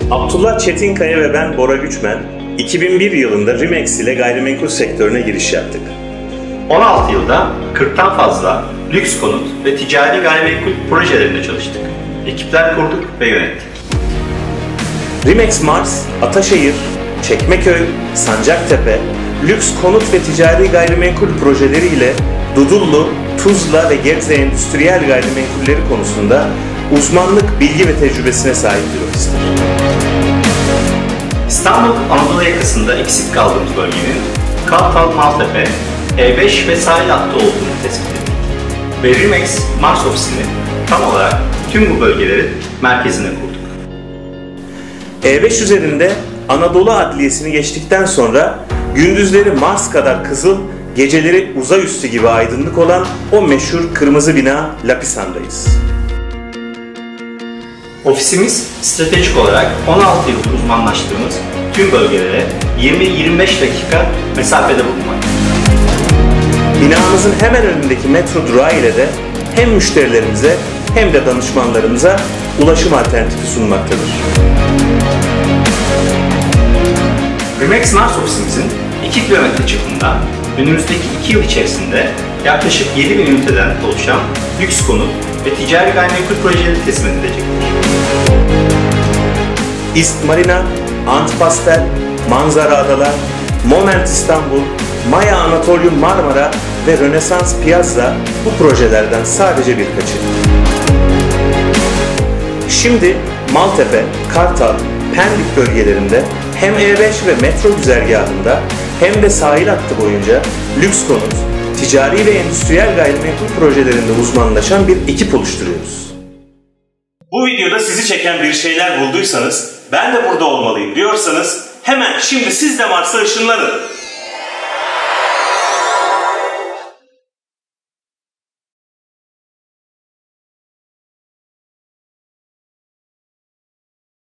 Abdullah Çetinkaya ve ben Bora Güçmen, 2001 yılında Rimex ile gayrimenkul sektörüne giriş yaptık. 16 yılda 40'tan fazla lüks konut ve ticari gayrimenkul projelerinde çalıştık. Ekipler kurduk ve yönettik. Rimex Mars, Ataşehir, Çekmeköy, Sancaktepe, lüks konut ve ticari gayrimenkul projeleriyle Dudullu, Tuzla ve Gebze endüstriyel gayrimenkulleri konusunda uzmanlık, bilgi ve tecrübesine sahip bir ofistir. İstanbul Anadolu yakasında eksik kaldığımız bölgenin Kartal, Maltepe, E5 ve sahil hattı olduğunu tespit ettik. Ve Rimex Mars ofisini tam olarak tüm bu bölgelerin merkezine kurduk. E5 üzerinde Anadolu Adliyesi'ni geçtikten sonra gündüzleri Mars kadar kızıl, geceleri uzay üstü gibi aydınlık olan o meşhur kırmızı bina Lapisan'dayız. Ofisimiz stratejik olarak 16 yıldır uzmanlaştığımız tüm bölgelere 20-25 dakika mesafede bulunmaktadır. Binamızın hemen önündeki metro durağı ile de hem müşterilerimize hem de danışmanlarımıza ulaşım alternatifi sunmaktadır. Rimex Mars ofisimizin 2 kilometre çapında önümüzdeki 2 yıl içerisinde yaklaşık 7.000 üniteden oluşan lüks konut ve ticari gayrimenkul projeleri teslim edilecektir. İst Marina, Antpastel, Manzara Adalar, Moment İstanbul, Maya Anatolium Marmara ve Rönesans Piazza bu projelerden sadece birkaçı. Şimdi Maltepe, Kartal, Pendik bölgelerinde hem E5 ve metro güzergahında hem de sahil hattı boyunca lüks konut, ticari ve endüstriyel gayrimenkul projelerinde uzmanlaşan bir ekip oluşturuyoruz. Bu videoda sizi çeken bir şeyler bulduysanız, ben de burada olmalıyım diyorsanız hemen şimdi siz de Mars'a ışınlanın.